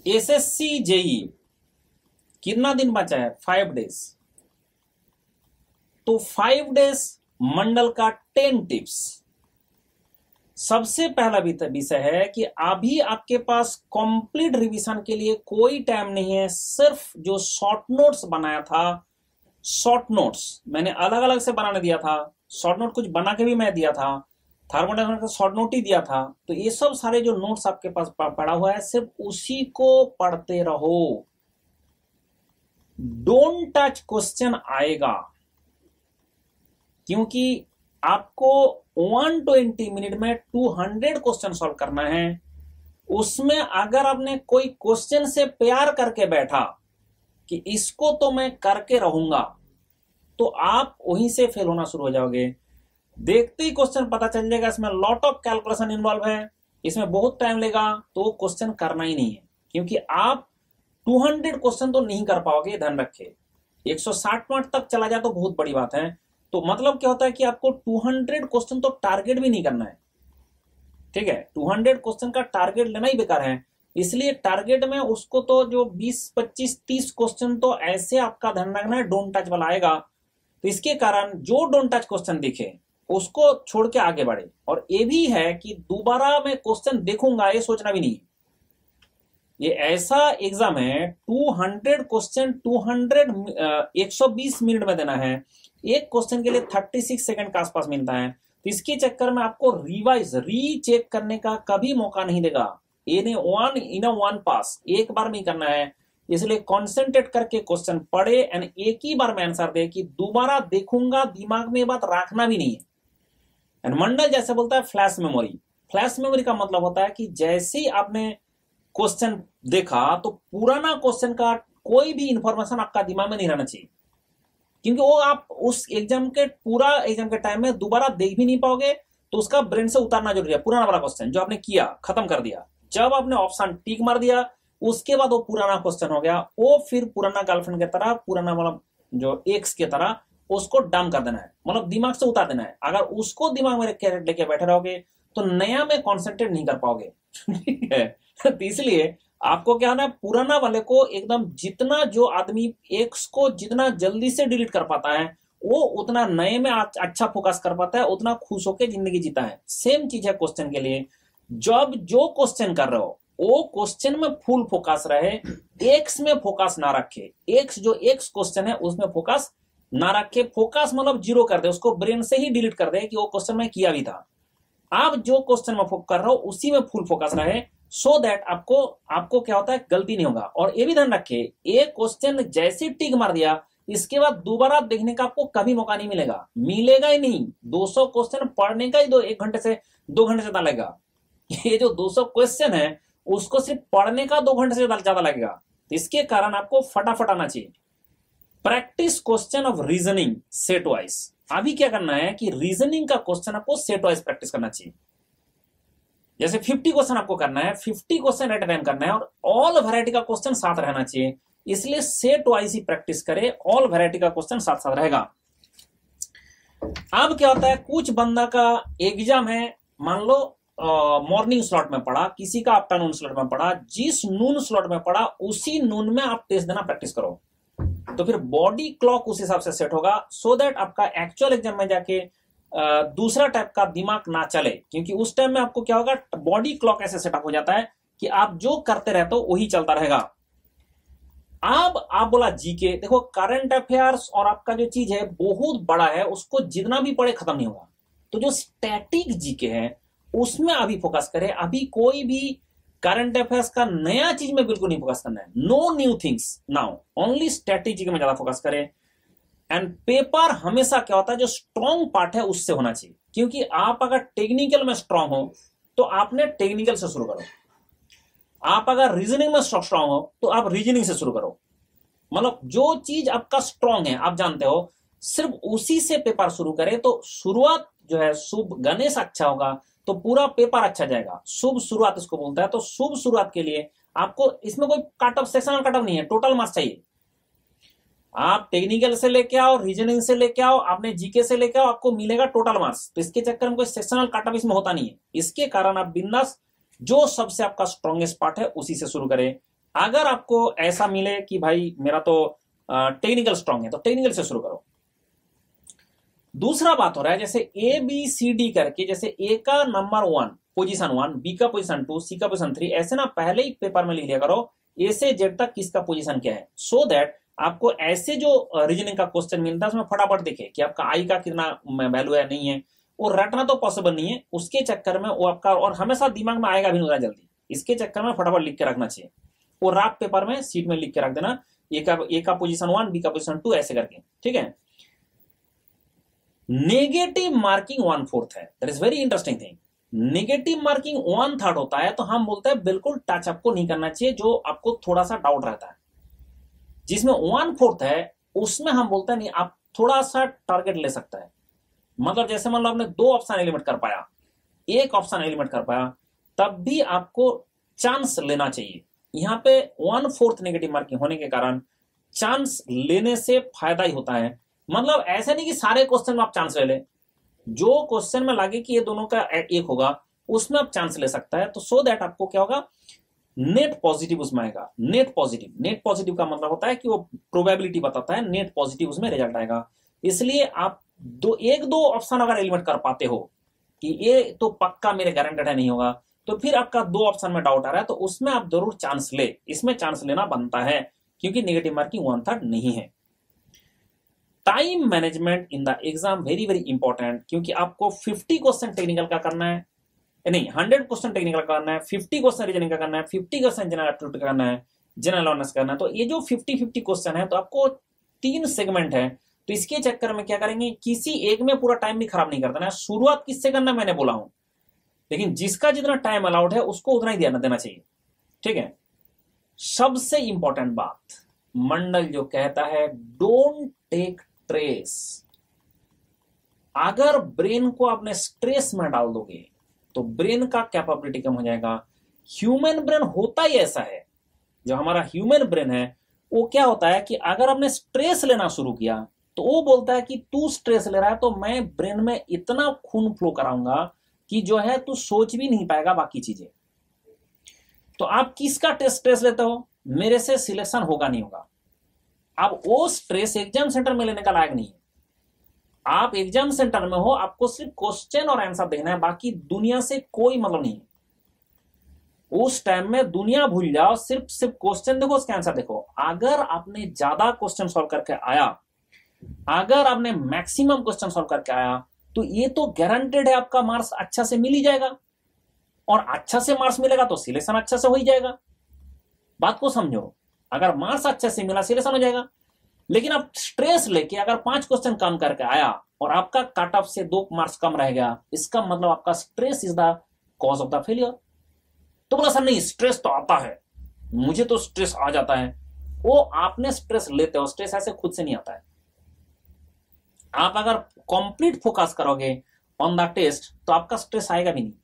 SSC JE कितना दिन बचा है? 5 डेज। तो 5 डेज मंडल का 10 टिप्स। सबसे पहला विषय है कि अभी आपके पास कंप्लीट रिवीजन के लिए कोई टाइम नहीं है। सिर्फ जो शॉर्ट नोट्स बनाया था, शॉर्ट नोट्स मैंने अलग अलग से बनाने दिया था, शॉर्ट नोट कुछ बना के भी मैं दिया था, थर्मोडायनामिक्स का शॉर्ट नोट ही दिया था। तो ये सब सारे जो नोट्स आपके पास पड़ा हुआ है, सिर्फ उसी को पढ़ते रहो। डोंट टच क्वेश्चन आएगा, क्योंकि आपको 120 मिनट में 200 क्वेश्चन सॉल्व करना है। उसमें अगर आपने कोई क्वेश्चन से प्यार करके बैठा कि इसको तो मैं करके रहूंगा, तो आप वहीं से फेल होना शुरू हो जाओगे। देखते ही क्वेश्चन पता चल जाएगा इसमें लॉट ऑफ कैलकुलेशन इन्वॉल्व है, इसमें बहुत टाइम लेगा, तो क्वेश्चन करना ही नहीं है। क्योंकि आप 200 क्वेश्चन तो नहीं कर पाओगे, ध्यान रखे। 160 मिनट तक चला जाए तो बहुत बड़ी बात है। तो मतलब क्या होता है कि आपको 200 क्वेश्चन तो टारगेट भी नहीं करना है, ठीक है। 200 क्वेश्चन का टारगेट लेना ही बेकार है। इसलिए टारगेट में उसको तो जो 20, 25, 30 क्वेश्चन तो ऐसे आपका ध्यान रखना है डोंट टच वाला आएगा। तो इसके कारण जो डोंट टच क्वेश्चन दिखे उसको छोड़ के आगे बढ़े। और ये भी है कि दोबारा मैं क्वेश्चन देखूंगा ये सोचना भी नहीं। ये ऐसा एग्जाम है 200 क्वेश्चन 120 मिनट में देना है। एक क्वेश्चन के लिए 36 सेकंड के आसपास मिलता है। तो इसके चक्कर में आपको रिवाइज रीचेक करने का कभी मौका नहीं देगा। वन पास एक बार में ही करना है। इसलिए कॉन्सेंट्रेट करके क्वेश्चन पढ़े एंड एक ही बार में आंसर दे, कि दोबारा देखूंगा दिमाग में ये बात रखना भी नहीं है। एंड मंडल जैसे बोलता है फ्लैश मेमोरी। फ्लैश मेमोरी का मतलब होता है कि जैसे ही आपने क्वेश्चन देखा तो पुराना क्वेश्चन का कोई भी इंफॉर्मेशन आपका दिमाग में नहीं रहना चाहिए, क्योंकि वो आप उस एग्जाम के टाइम में दोबारा देख भी नहीं पाओगे। तो उसका ब्रेन से उतारना जरूरी है। पुराना वाला क्वेश्चन जो आपने किया खत्म कर दिया, जब आपने ऑप्शन टिक मार दिया उसके बाद वो पुराना क्वेश्चन हो गया, वो फिर पुराना गर्लफ्रेंड की तरह, पुराना मतलब जो एक्स की तरह उसको डंप कर देना है, मतलब दिमाग से उतार देना है। अगर उसको दिमाग में लेके बैठे रहोगे तो नया में कॉन्सेंट्रेट नहीं कर पाओगे। ठीक है। तो इसलिए आपको क्या होना है, पुराना वाले को एकदम, जितना जो आदमी एक्स को जितना जल्दी से डिलीट कर पाता है वो उतना नए में अच्छा फोकस कर पाता है, उतना खुश होकर जिंदगी जीता है। सेम चीज है क्वेश्चन के लिए। जब जो क्वेश्चन कर रहे हो वो क्वेश्चन में फुल फोकस रहे, एक्स में फोकस ना रखे। एक्स क्वेश्चन है उसमें फोकस ना रखे। फोकस मतलब जीरो कर दे, उसको ब्रेन से ही डिलीट कर दे कि वो क्वेश्चन में किया भी था। आप जो क्वेश्चन में फोकस कर रहे हो उसी में फुल फोकस रहे, सो दैट आपको क्या होता है, गलती नहीं होगा। और ये भी ध्यान रखे, एक क्वेश्चन जैसे टिक मार दिया इसके बाद दोबारा देखने का आपको कभी मौका नहीं मिलेगा ही नहीं। 200 क्वेश्चन पढ़ने का ही 1 घंटे से 2 घंटे से ज्यादा लगेगा। ये जो 200 क्वेश्चन है उसको सिर्फ पढ़ने का 2 घंटे से ज्यादा लगेगा। तो इसके कारण आपको फटाफट आना चाहिए। Practice question of reasoning set wise. अभी क्या करना है कि रीजनिंग का क्वेश्चन आपको सेट वाइज प्रैक्टिस करना चाहिए। जैसे 50 क्वेश्चन आपको करना है, 50 क्वेश्चन एट टाइम करना है, और ऑल वैरायटी का क्वेश्चन साथ रहना चाहिए। इसलिए सेट वाइज ही प्रैक्टिस करें, ऑल वैरायटी का क्वेश्चन साथ साथ रहेगा। अब क्या होता है, कुछ बंदा का एग्जाम है, मान लो मॉर्निंग स्लॉट में पढ़ा, किसी का आफ्टरनून स्लॉट में पढ़ा, जिस नून स्लॉट में पढ़ा उसी नून में आप टेस्ट देना प्रैक्टिस करो। तो फिर बॉडी क्लॉक उस हिसाब से सेट होगा, सो दैट आपका एक्चुअल एग्जाम में जाके दूसरा टाइप का दिमाग ना चले। क्योंकि उस टाइम में आपको क्या होगा, बॉडी क्लॉक ऐसे सेटअप हो जाता है कि आप जो करते रहते हो वही चलता रहेगा। अब आप बोला जीके, देखो करंट अफेयर्स और आपका जो चीज है बहुत बड़ा है, उसको जितना भी पढ़े खत्म नहीं होगा। तो जो स्टैटिक जीके है उसमें अभी फोकस करें। अभी कोई भी करंट अफेयर्स का नया चीज में बिल्कुल नहीं फोकस करना है। No new things now, only static GK में ज्यादा फोकस करें। एंड पेपर हमेशा क्या होता है, जो स्ट्रॉन्ग पार्ट है उससे होना चाहिए। क्योंकि आप अगर टेक्निकल में स्ट्रॉन्ग हो तो आपने टेक्निकल से शुरू करो, आप अगर रीजनिंग में स्ट्रॉन्ग हो तो आप रीजनिंग से शुरू करो। मतलब जो चीज आपका स्ट्रॉन्ग है आप जानते हो, सिर्फ उसी से पेपर शुरू करें तो शुरुआत जो है शुभ गणेश अच्छा होगा तो पूरा पेपर अच्छा जाएगा। शुभ शुरुआत इसको बोलता है। तो शुभ शुरुआत के लिए आपको इसमें कोई cut off, sectional cut off नहीं है, टोटल मार्क्स चाहिए। आप टेक्निकल से लेके आओ, रीजनिंग से लेके आओ, आपने जीके से लेके आओ, आपको मिलेगा टोटल मार्क्स। तो इसके चक्कर में कोई सेक्शनल कट ऑफ इसमें होता नहीं है। इसके कारण आप बिंदास जो सबसे आपका स्ट्रॉन्गेस्ट पार्ट है उसी से शुरू करें। अगर आपको ऐसा मिले कि भाई मेरा तो टेक्निकल स्ट्रांग है, तो टेक्निकल से शुरू करो। दूसरा बात हो रहा है जैसे ए बी सी डी करके, जैसे ए का नंबर 1 पोजीशन 1, बी का पोजीशन 2, सी का पोजीशन 3, ऐसे ना पहले ही पेपर में लिख लिया करो ए से जेड तक किसका पोजीशन क्या है, सो दैट आपको ऐसे जो रीजनिंग का क्वेश्चन मिलता है उसमें फटाफट दिखे कि आपका आई का कितना वैल्यू है, नहीं है। वो रटना तो पॉसिबल नहीं है, उसके चक्कर में वो आपका और हमेशा दिमाग में आएगा भी नहीं उतना जल्दी, इसके चक्कर में फटाफट लिख के रखना चाहिए। वो रात पेपर में सीट में लिख के रख देना, ए का पोजीशन 1, बी का पोजीशन 2 ऐसे करके, ठीक है। नेगेटिव मार्किंग 1/4 है, that is very interesting thing. Negative marking 1/3 होता है, तो हम बोलते हैं बिल्कुल टच आपको नहीं करना चाहिए, जो आपको थोड़ा सा डाउट रहता है। जिसमें 1/4 है उसमें हम बोलते हैं नहीं, आप थोड़ा सा टारगेट ले सकता है। मतलब जैसे मान लो आपने 2 ऑप्शन एलिमिनेट कर पाया, 1 ऑप्शन एलिमिनेट कर पाया, तब भी आपको चांस लेना चाहिए। यहां पे 1/4 नेगेटिव मार्किंग होने के कारण चांस लेने से फायदा ही होता है। मतलब ऐसा नहीं कि सारे क्वेश्चन में आप चांस ले ले, जो क्वेश्चन में लगे कि ये दोनों का एक होगा उसमें आप चांस ले सकता है। तो सो दैट आपको क्या होगा, नेट पॉजिटिव उसमें आएगा। नेट पॉजिटिव का मतलब होता है कि वो प्रोबेबिलिटी बताता है, नेट पॉजिटिव उसमें रिजल्ट आएगा। इसलिए आप एक दो ऑप्शन अगर एलिमिनेट कर पाते हो कि ये तो पक्का मेरे गारंटेड है नहीं होगा, तो फिर आपका 2 ऑप्शन में डाउट आ रहा है, तो उसमें आप जरूर चांस ले, इसमें चांस लेना बनता है, क्योंकि नेगेटिव मार्किंग 1/3 नहीं है। Time management in the exam very very important, क्योंकि आपको 50 क्वेश्चन टेक्निकल का करना है, नहीं 100 क्वेश्चन टेक्निकल का करना है, 50 क्वेश्चन रीजनिंग का करना है, 50 क्वेश्चन जनरल एप्टीट्यूड का करना है, जनरल अवेयरनेस करना है। तो ये जो 50-50 क्वेश्चन है, तो आपको 3 सेगमेंट है, तो इसके चक्कर में क्या करेंगे, किसी एक में पूरा टाइम भी खराब नहीं कर देना। शुरुआत किससे करना मैंने बोला हूं, लेकिन जिसका जितना टाइम अलाउड है उसको उतना ही देना चाहिए, ठीक है। सबसे इंपॉर्टेंट बात मंडल जो कहता है, डोंट टेक स्ट्रेस। अगर ब्रेन को आपने स्ट्रेस में डाल दोगे तो ब्रेन का कैपेबिलिटी कम हो जाएगा। ह्यूमन ब्रेन होता ही ऐसा है, जो हमारा ह्यूमन ब्रेन है वो क्या होता है कि अगर आपने स्ट्रेस लेना शुरू किया तो वो बोलता है कि तू स्ट्रेस ले रहा है, तो मैं ब्रेन में इतना खून फ्लो कराऊंगा कि जो है तू सोच भी नहीं पाएगा बाकी चीजें। तो आप किसका स्ट्रेस लेते हो, मेरे से सिलेक्शन होगा नहीं होगा। अब वो स्ट्रेस एग्जाम सेंटर में लेने का लायक नहीं है। आप एग्जाम सेंटर में हो, आपको सिर्फ क्वेश्चन और आंसर देखना है, बाकी दुनिया से कोई मतलब नहीं है। उस टाइम में दुनिया भूल जाओ, सिर्फ क्वेश्चन देखो, उसका आंसर देखो। अगर आपने ज्यादा क्वेश्चन सॉल्व करके आया, अगर आपने मैक्सिमम क्वेश्चन सॉल्व करके आया, तो ये तो गारंटेड है आपका मार्क्स अच्छा से मिल ही जाएगा, और अच्छा से मार्क्स मिलेगा तो सिलेक्शन अच्छा से हो ही जाएगा। बात को समझो, अगर मार्क्स अच्छे से मिला सिलेक्शन हो जाएगा। लेकिन आप स्ट्रेस लेके अगर 5 क्वेश्चन कम करके आया और आपका कट ऑफ से 2 मार्क्स कम रह गया, इसका मतलब आपका stress is the cause of the failure. तो बोला सर नहीं, स्ट्रेस तो आता है, मुझे तो स्ट्रेस आ जाता है। वो आपने स्ट्रेस लेते हो, स्ट्रेस ऐसे खुद से नहीं आता है। आप अगर कंप्लीट फोकस करोगे ऑन द टेस्ट तो आपका स्ट्रेस आएगा भी नहीं।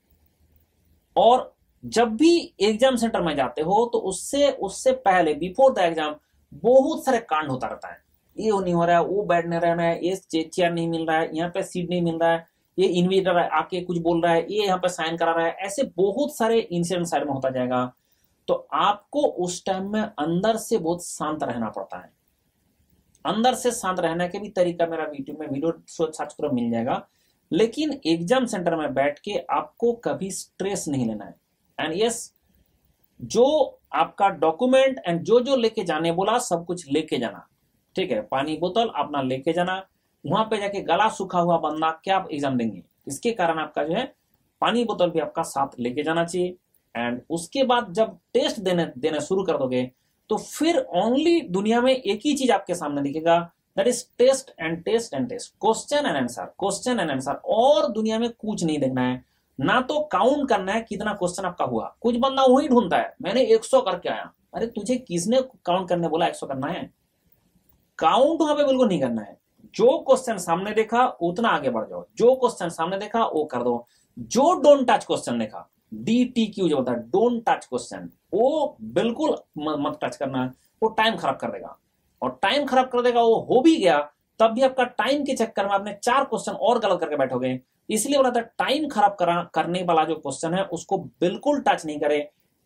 और जब भी एग्जाम सेंटर में जाते हो तो उससे पहले, बिफोर द एग्जाम, बहुत सारे कांड होता रहता है। ये नहीं हो रहा है, वो बैठ नहीं रहा है, ये चेयर नहीं मिल रहा है, यहाँ पे सीट नहीं मिल रहा है, ये इन्विजिटर आके कुछ बोल रहा है, ये यहाँ पे साइन करा रहा है। ऐसे बहुत सारे इंसिडेंट साइड में होता जाएगा। तो आपको उस टाइम में अंदर से बहुत शांत रहना पड़ता है। अंदर से शांत रहने के भी तरीका मेरा यूट्यूब में वीडियो सर्च करो, मिल जाएगा। लेकिन एग्जाम सेंटर में बैठ के आपको कभी स्ट्रेस नहीं लेना है। एंड यस, जो आपका डॉक्यूमेंट एंड जो लेके जाने बोला सब कुछ लेके जाना, ठीक है। पानी बोतल अपना लेके जाना, वहां पे जाके गला सूखा हुआ बंदा क्या आप एग्जाम देंगे, इसके कारण आपका जो है पानी बोतल भी आपका साथ लेके जाना चाहिए। एंड उसके बाद जब टेस्ट देने शुरू कर दोगे तो फिर ओनली दुनिया में एक ही चीज आपके सामने दिखेगा, that is test and test and test, question and answer, question and answer. और दुनिया में कुछ नहीं देखना है, ना तो काउंट करना है कितना क्वेश्चन आपका हुआ। कुछ बंदा वही ढूंढता है, मैंने 100 करके आया। अरे तुझे किसने काउंट करने बोला 100 करना है? काउंट वहां पे बिल्कुल नहीं करना है। जो क्वेश्चन सामने देखा उतना आगे बढ़ जाओ, जो क्वेश्चन सामने देखा वो कर दो। जो डोंट टच क्वेश्चन देखा, DTQ जो होता है, डोंट टच क्वेश्चन, वो बिल्कुल मत टच करना, वो टाइम खराब कर देगा। और टाइम खराब कर देगा, वो हो भी गया तब भी आपका टाइम के चक्कर में आपने 4 क्वेश्चन और गलत करके बैठोगे। इसलिए बोला था टाइम खराब करने वाला जो क्वेश्चन है उसको बिल्कुल टच नहीं करे।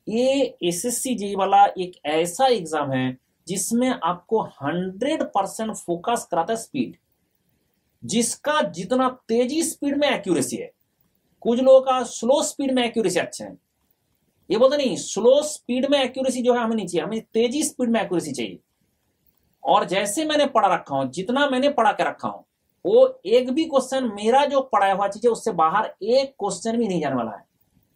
ये एसएससी जेईई वाला एक ऐसा एग्जाम है जिसमें आपको 100% फोकस कराता है स्पीड, जिसका जितना तेजी स्पीड में एक्यूरेसी है, कुछ लोगों का स्लो स्पीड में एक्यूरेसी अच्छा है, ये बोलते नहीं स्लो स्पीड में एक्यूरेसी जो है हमें नहीं चाहिए, हमें तेजी स्पीड में एक्यूरेसी चाहिए। और जैसे मैंने पढ़ा रखा हूं, जितना मैंने पढ़ा के रखा हूं, वो एक भी क्वेश्चन मेरा जो पढ़ाया हुआ चीज है उससे बाहर एक क्वेश्चन भी नहीं जाने वाला है,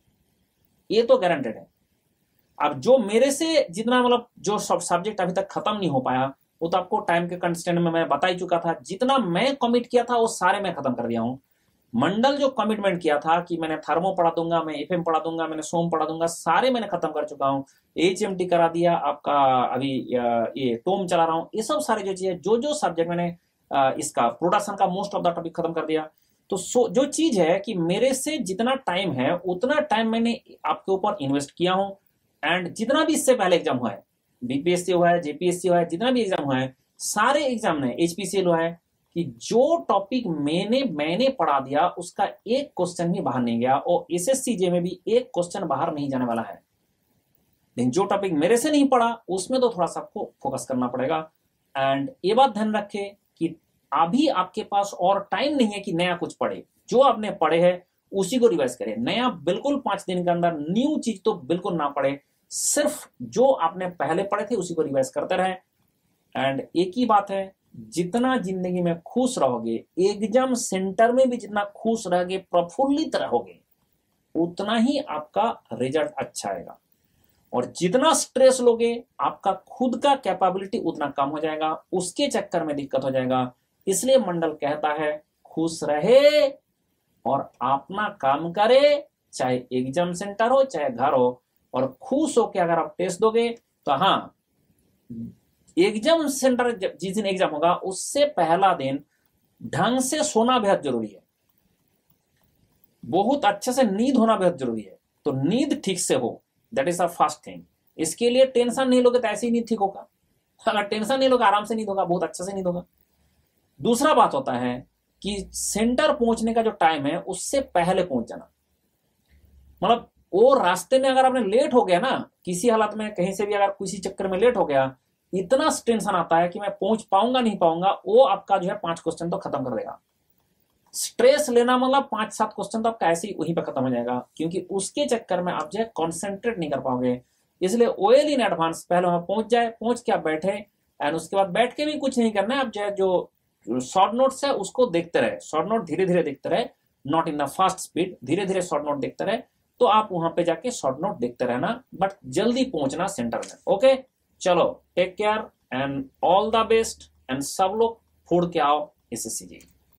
ये तो गारंटेड है। अब जो मेरे से जितना मतलब जो सब सब्जेक्ट अभी तक खत्म नहीं हो पाया वो तो आपको टाइम के कंस्टेंट में मैं बता ही चुका था, जितना मैं कमिट किया था वो सारे मैं खत्म कर दिया हूं। मंडल जो कमिटमेंट किया था कि मैंने थर्मो पढ़ा दूंगा, मैं एफएम पढ़ा दूंगा, मैंने सोम पढ़ा दूंगा, सारे मैंने खत्म कर चुका हूं। एचएमटी करा दिया आपका, अभी ये टोम चला रहा हूं, ये सब सारे जो चीजें जो सब्जेक्ट मैंने इसका प्रोडक्शन का मोस्ट ऑफ द टॉपिक खत्म कर दिया। तो जो चीज है कि मेरे से जितना टाइम है उतना टाइम मैंने आपके ऊपर इन्वेस्ट किया हूं। एंड जितना भी इससे पहले एग्जाम हुआ है, बीपीएससी हुआ है, जेपीएससी हुआ है, जितना भी एग्जाम हुआ है, सारे एग्जाम ने एचपीसीएल हुआ है कि जो टॉपिक मैंने पढ़ा दिया उसका एक क्वेश्चन भी बाहर नहीं गया, और एसएससीजे में भी एक क्वेश्चन बाहर नहीं जाने वाला है। लेकिन जो टॉपिक मेरे से नहीं पढ़ा उसमें तो थोड़ा सा आपको फोकस करना पड़ेगा। एंड ये बात ध्यान रखे कि अभी आपके पास और टाइम नहीं है कि नया कुछ पढ़े, जो आपने पढ़े हैं उसी को रिवाइज करें। नया बिल्कुल 5 दिन के अंदर न्यू चीज तो बिल्कुल ना पढ़े, सिर्फ जो आपने पहले पढ़े थे उसी को रिवाइज करते रहें। एंड एक ही बात है, जितना जिंदगी में खुश रहोगे, एग्जाम सेंटर में भी जितना खुश रहोगे, प्रफुल्लित रहोगे, उतना ही आपका रिजल्ट अच्छा आएगा। और जितना स्ट्रेस लोगे आपका खुद का कैपेबिलिटी उतना कम हो जाएगा, उसके चक्कर में दिक्कत हो जाएगा। इसलिए मंडल कहता है खुश रहे और अपना काम करे, चाहे एग्जाम सेंटर हो चाहे घर हो, और खुश होकर अगर आप टेस्ट दोगे तो हाँ, एग्जाम सेंटर जिस दिन एग्जाम होगा उससे पहला दिन ढंग से सोना बेहद जरूरी है, बहुत अच्छे से नींद होना बेहद जरूरी है। तो नींद ठीक से हो, that is the first thing. इसके लिए टेंशन नहीं लोगे तो ऐसे ही नींद ठीक होगा, अगर टेंशन नहीं लोगे आराम से नींद होगा, बहुत अच्छे से नींद होगा। दूसरा बात होता है कि सेंटर पहुंचने का जो टाइम है उससे पहले पहुंच जाना, मतलब वो रास्ते में अगर आपने लेट हो गया ना, किसी हालत में कहीं से भी अगर किसी चक्कर में लेट हो गया, इतना टेंशन आता है कि मैं पहुंच पाऊंगा नहीं पाऊंगा, वो आपका जो है 5 क्वेश्चन तो खत्म कर देगा। स्ट्रेस लेना मतलब 5-7 क्वेश्चन तो आपका ऐसे ही वहीं पर खत्म हो जाएगा, क्योंकि उसके चक्कर में आप जो है कॉन्सेंट्रेट नहीं कर पाओगे। इसलिए ओएल इन एडवांस पहले वहां पहुंच जाए, पहुंच के आप बैठे, एंड उसके बाद बैठ के भी कुछ नहीं करना है, आप जो शॉर्ट नोट्स है उसको देखते रहे, शॉर्ट नोट धीरे धीरे देखते रहे, not in the fast speed, धीरे धीरे शॉर्ट नोट देखते रहे। तो आप वहां पे जाके शॉर्ट नोट देखते रहना, बट जल्दी पहुंचना सेंटर में। ओके, चलो take care and all the best, and सब लोग फोड़ के आओ एसएससी जी।